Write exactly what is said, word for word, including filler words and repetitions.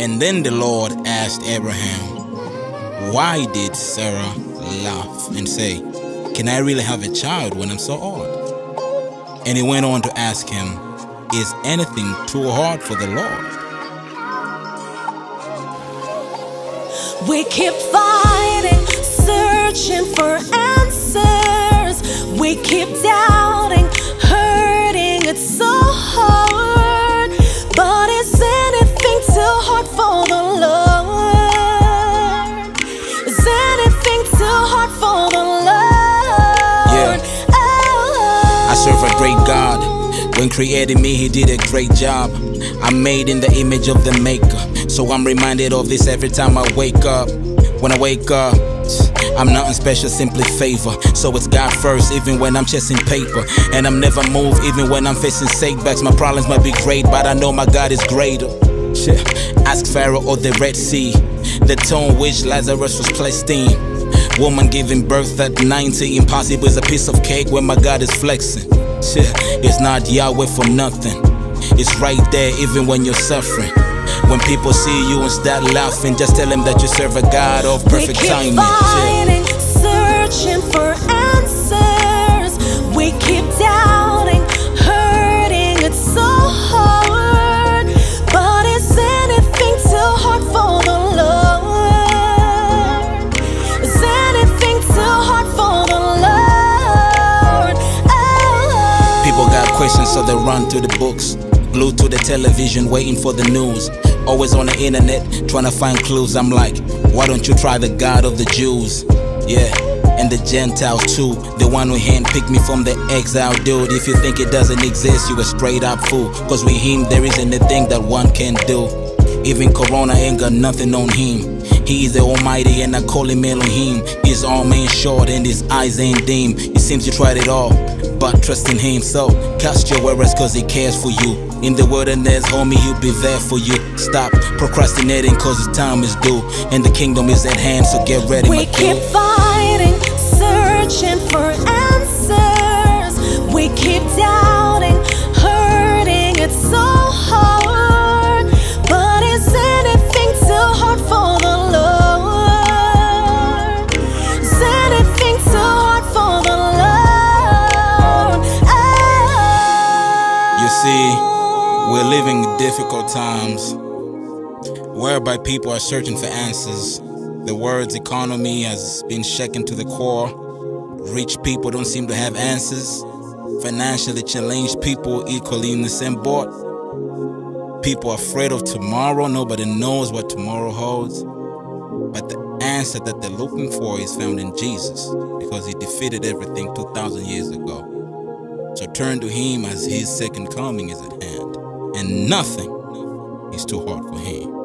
And then the Lord asked Abraham, why did Sarah laugh and say, can I really have a child when I'm so old? And he went on to ask him, is anything too hard for the Lord? We keep fighting, searching for answers. We keep doubting, hurting, it's so hard. But is anything too hard for the Lord? Is anything too hard for the Lord? Yeah. Oh. I serve a great God. When creating me, he did a great job. I'm made in the image of the maker, so I'm reminded of this every time I wake up. When I wake up, I'm nothing special, simply favor. So it's God first, even when I'm chasing paper. And I'm never moved, even when I'm facing setbacks. My problems might be great, but I know my God is greater. Ask Pharaoh or the Red Sea, the tomb which Lazarus was placed in. Woman giving birth at ninety, impossible is a piece of cake when my God is flexing. It's not Yahweh for nothing, it's right there even when you're suffering. When people see you and start laughing, just tell them that you serve a God of perfect timing. We keep fighting, searching for answers. We keep doubting, hurting, it's so hard. But is anything too hard for the Lord? Is anything too hard for the Lord? Oh. People got questions, so they run to the books, glued to the television, waiting for the news. Always on the internet, trying to find clues. I'm like, why don't you try the God of the Jews? Yeah, and the Gentiles too, the one who handpicked me from the exile. Dude, if you think it doesn't exist, you a straight up fool. Cause with him, there isn't a thing that one can't do. Even Corona ain't got nothing on him. He is the Almighty and I call him Elohim. His arm ain't short and his eyes ain't dim. It seems you tried it all, but trust in him. So cast your worries cause he cares for you. In the wilderness, homie, he'll be there for you. Stop procrastinating cause his time is due. And the kingdom is at hand, so get ready, We my keep dude. fighting, searching for answers. We keep doubting, hurting, it's so hard. But is anything too hard for the Lord? Is anything too hard for the Lord? Oh. You see, we're living difficult times whereby people are searching for answers. The world's economy has been shaken to the core. Rich people don't seem to have answers. Financially challenged people equally in the same boat. People are afraid of tomorrow. Nobody knows what tomorrow holds. But the answer that they're looking for is found in Jesus, because he defeated everything two thousand years ago. So turn to him as his second coming is at hand. And nothing is too hard for him.